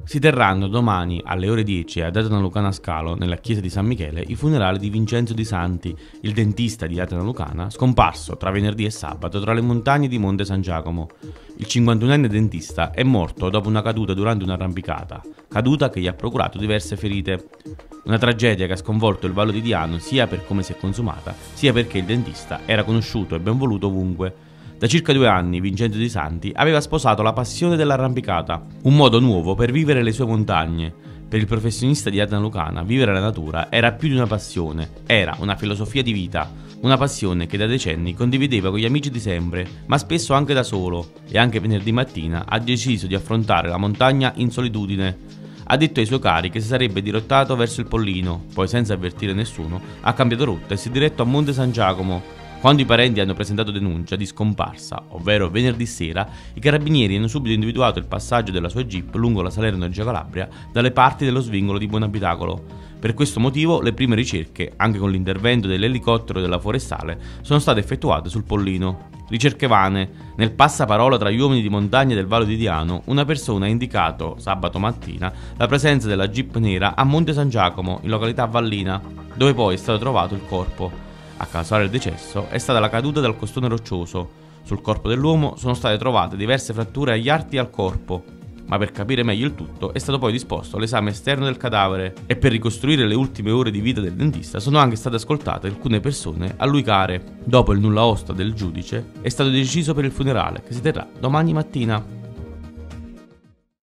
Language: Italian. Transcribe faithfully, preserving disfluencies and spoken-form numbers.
Si terranno domani alle ore dieci ad Atena Lucana Scalo, nella chiesa di San Michele, i funerali di Vincenzo Di Santi, il dentista di Atena Lucana, scomparso tra venerdì e sabato tra le montagne di Monte San Giacomo. Il cinquantunenne dentista è morto dopo una caduta durante un'arrampicata, caduta che gli ha procurato diverse ferite. Una tragedia che ha sconvolto il Vallo di Diano sia per come si è consumata, sia perché il dentista era conosciuto e ben voluto ovunque. Da circa due anni Vincenzo Di Santi aveva sposato la passione dell'arrampicata, un modo nuovo per vivere le sue montagne. Per il professionista di Atena Lucana vivere la natura era più di una passione, era una filosofia di vita, una passione che da decenni condivideva con gli amici di sempre, ma spesso anche da solo, e anche venerdì mattina ha deciso di affrontare la montagna in solitudine. Ha detto ai suoi cari che si sarebbe dirottato verso il Pollino, poi senza avvertire nessuno ha cambiato rotta e si è diretto a Monte San Giacomo. Quando i parenti hanno presentato denuncia di scomparsa, ovvero venerdì sera, i carabinieri hanno subito individuato il passaggio della sua jeep lungo la Salerno-Reggio Calabria dalle parti dello svincolo di Buonabitacolo. Per questo motivo le prime ricerche, anche con l'intervento dell'elicottero della forestale, sono state effettuate sul Pollino. Ricerche vane. Nel passaparola tra gli uomini di montagna del Vallo di Diano, una persona ha indicato, sabato mattina, la presenza della jeep nera a Monte San Giacomo, in località Vallina, dove poi è stato trovato il corpo. A causare il decesso è stata la caduta dal costone roccioso. Sul corpo dell'uomo sono state trovate diverse fratture agli arti e al corpo, ma per capire meglio il tutto è stato poi disposto l'esame esterno del cadavere e per ricostruire le ultime ore di vita del dentista sono anche state ascoltate alcune persone a lui care. Dopo il nulla osta del giudice è stato deciso per il funerale che si terrà domani mattina.